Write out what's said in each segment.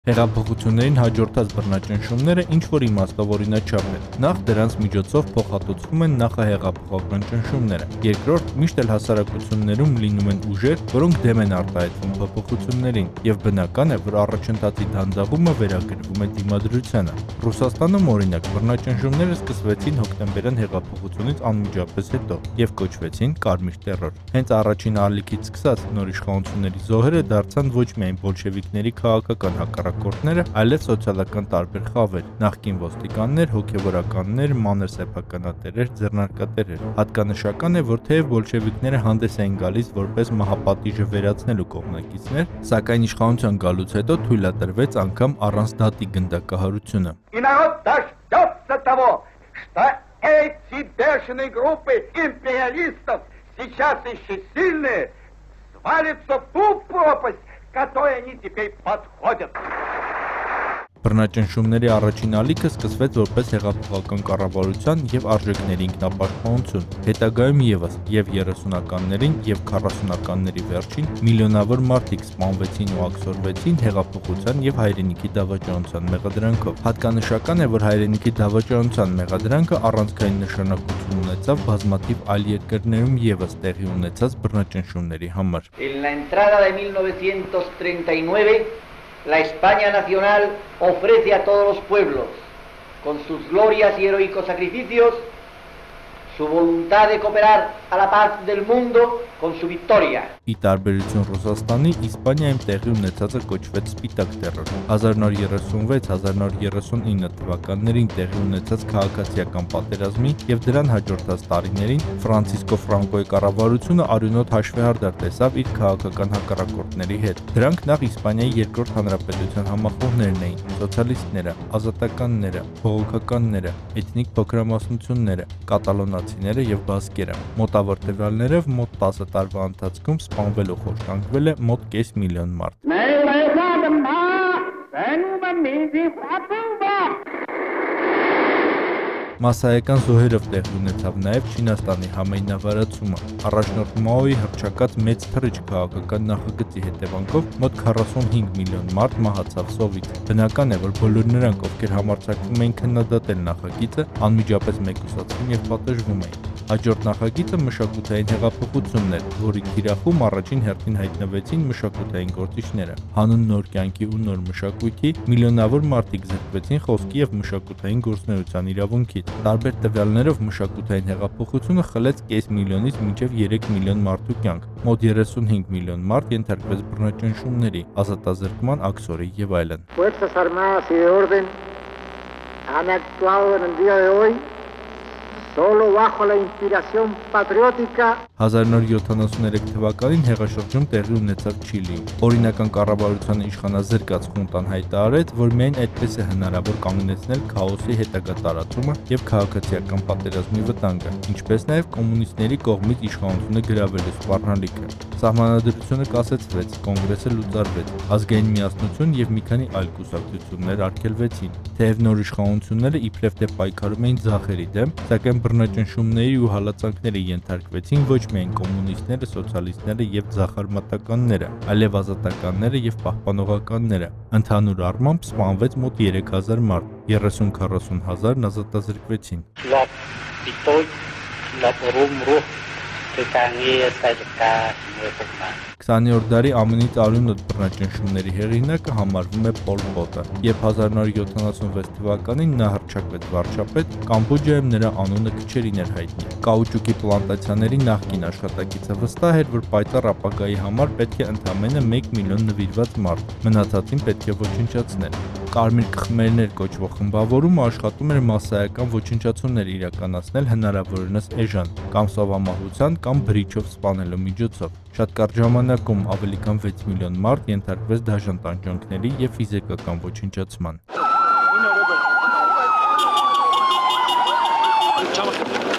Հեղափոխություններին հաջորդած բռնաճնշումները ինչ-որ իմաստով օրինաչափ են։ Նախ դրանց միջոցով փոխհատուցվում են նախահեղափոխական ճնշումները։ Երկրորդ, միշտ էլ հասարակություններում լինում են ուժեր, որոնք դեմ են արտահայտվում փոփոխություններին, եւ բնական է, որ առաջընթացի դանդաղումը վերագրվում է դիմադրությանը։ Ռուսաստանում, օրինակ, բռնաճնշումները սկսվեցին հոկտեմբերյան հեղափոխությունից անմիջապես հետո եւ կոչվեցին Կարմիր տեռոր։ Հենց առաջին ալիքից սկսած նոր իշխանությունների զոհերը դարձան ոչ միայն բոլշևիկների քաղաքական հակառակորդները, այլև սոցիալական տարբեր խավեր, նախկին ոստիկաններ, հոգևորականներ, մանր սեփականատերեր, ձեռնարկատերեր։ Հատկանշական է, որ թեև բոլշևիկները հանդես էին գալիս որպես մահապատիժը վերացնելու կողմնակիցներ, сакայն իշխանության գալուց հետո թույլատրվեց անգամ առանց դատի գնդակահարությունը։ Эти бешеные группы империалистов сейчас еще сильные свалятся в ту пропасть, к которой они теперь подходят. Բռնաճնշումների առաջին ալիքը սկսվեց որպես հեղափոխական կառավարության եւ արժեքների ինքնապաշտպանություն։ Հետագայում եւս եւ 30-ականներին եւ 40-ականների վերջին միլիոնավոր մարդիկ սպանվեցին ու աքսորվեցին հեղափոխության եւ հայրենիքի դավաճանության մեղադրանքով։ Հատկանշական է, որ հայրենիքի դավաճանության մեղադրանքը առանցքային նշանակություն ունեցավ բազմաթիվ այլ երկրներում եւս տեղի ունեցած բռնաճնշումների համար։ La España nacional ofrece a todos los pueblos, con sus glorias y heroicos sacrificios, su voluntad de cooperar a la paz del mundo con su victoria. Ի տարբերություն Ռուսաստանի, Իսպանիայում տեղի ունեցածը կոչվեց Սպիտակ տեռոր։ 1936-1939 թվականներին տեղի ունեցած քաղաքացիական պատերազմի եւ դրան հաջորդած տարիներին Ֆրանցիսկո Ֆրանկոյի կառավարությունը արյունոտ հաշվեհարդար տեսավ իր քաղաքական հակառակորդների հետ։ Դրանք նախ Իսպանիայի երկրորդ հանրապետության համախոհներն էին՝ սոցիալիստները, ազատականները, բողոքականները, էթնիկ փոքրամասնությունները, կատալոնացիները եւ բասկերը։ Մոտավոր տվյալներով մոտ 10 տարվա ընթացքում սպանվել ու խոշտանգվել է մոտ կես միլիոն մարդ։ Մասսայական զոհերով տեղի ունեցավ նաև Չինաստանի համայնավարացումը։ Առաջնորդ Մաոյի հռչակած մեծ թռիչք քաղաքական նախագծի հետևանքով մոտ 45 միլիոն մարդ մահացավ սովից։ Բնական է, որ բոլոր նրանք, ովքեր համարձակվում էին քննադատել նախագիծը, անմիջապես մեկուսացվում եւ պատժվում էին։ Հաջորդ նախագիծը մշակութային հեղափոխությունն էր, որի թիրախում առաջին հերթին հայտնվեցին մշակութային գործիչները։ Հանուն նոր կյանքի ու նոր մշակույթի միլիոնավոր մարդիկ զրկվեցին խոսքի եւ մշակութային գործունեության իրավունքից։ Տարբեր տվյալներով մշակութային հեղափոխությունը խլեց կես միլիոնից մինչև 3 միլիոն մարդու կյանք։ Մոտ 35 միլիոն մարդ ենթարկվեց բռնաճնշումների, ազատազրկման, աքսորի եւ այլն։ Fuerzas Armadas y de Orden han actuado en el día de hoy solo bajo la inspiración patriótica 1973 թվականին հեղաշրջում տեղի ունեցավ Չիլիում։ Օրինական կառավարության իշխանազրկած խունտան հայտարարեց, որ միայն այդպես է հնարավոր կանգնեցնել քաոսի հետագա տարածումը եւ քաղաքացիական պատերազմի վտանգը, ինչպես նաեւ կոմունիստների կողմից իշխանությունը գրավելու սպառնալիքը։ Սահմանադրությունը կասեցվեց, կոնգրեսը լուծարվեց, ազգային միասնություն եւ մի քանի այլ կուսակցություններ արգելվեցին։ Թեև նոր իշխանությունները իբրև թե պայքարում էին ձախերի դեմ, սակայն բռնաճնշումների ու հալածանքների ենթարկվեցին ոչ միայն կոմունիստները, սոցիալիստները եւ ձախարմատականները, այլև ազատականները եւ պահպանողականները։ Ընդհանուր առմամբ սպանվեց մոտ 3000 մարդ, 30-40 հազարն ազատազրկվեցին։ 20-րդ դարի ամենից արյունոտ բռնաճնշումների հեղինակը համարվում է Պոլ Պոտը, երբ 1976 թվականին նա հռչակվեց վարչապետ, Կամբոջայում նրա անունը քչերին էր հայտնի։ Կաուչուկի պլանտացիաների նախկին աշխատակիցը վստահ էր, որ պայծառ ապագայի համար պետք է ընդամենը 1 միլիոն նվիրված մարդ, մնացածին պետք է ոչնչացնել։ Կարմիր քխմերներ կոչվող խմբավորումը աշխատում էր մասսայական ոչնչացումներ իրականացնել հնարավորինս էժան, կամ սովամահության, կամ բրիչով սպանելու միջոցով։ Շատ կարճ ժամանակում ավելի քան 6 միլիոն մարդ ենթարկվեց դաժան տանջանքների եւ ֆիզիկական ոչնչացման։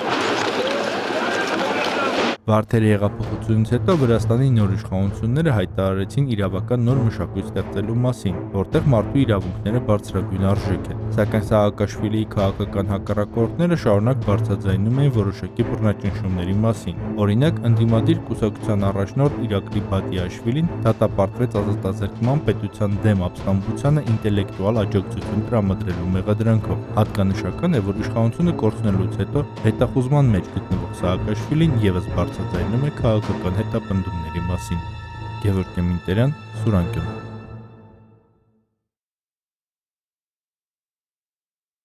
Վարդերի հեղափոխությունից հետո Վրաստանի նոր իշխանությունները հայտ հայտարարեցին իրավական նոր մշակույթ ստեղծելու մասին, որտեղ մարդու իրավունքները բարձրագույն արժեք են։ Սակայն Սաակաշվիլիի քաղաքական հակառակորդները շարունակ բարձրաձայնում էին որոշակի բռնաճնշումների մասին։ Օրինակ, ընդդիմադիր կուսակցության առաջնորդ Իրակլի Բադիաշվիլին դատապարտվեց ազատազրկման պետության դեմ ապստամբությանը ինտելեկտուալ աջակցություն տրամադրելու մեղադրանքով։ Հատկանշական է, որ իշխանությունը կորցնելուց հետո հետախուզման մեջ գտնվող Սաակաշվիլին ևս բարձրաձայնում է քաղաքական հետապնդումների մասին։ Գևորգ Մինտերյան, Սուրանկյուն։